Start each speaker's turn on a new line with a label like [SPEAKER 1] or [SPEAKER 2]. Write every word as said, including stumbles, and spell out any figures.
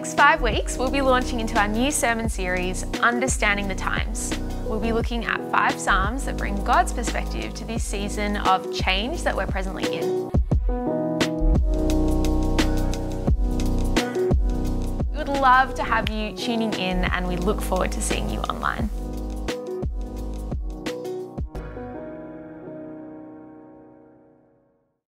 [SPEAKER 1] next five weeks, we'll be launching into our new sermon series, Understanding the Times. We'll be looking at five Psalms that bring God's perspective to this season of change that we're presently in. We would love to have you tuning in, and we look forward to seeing you online.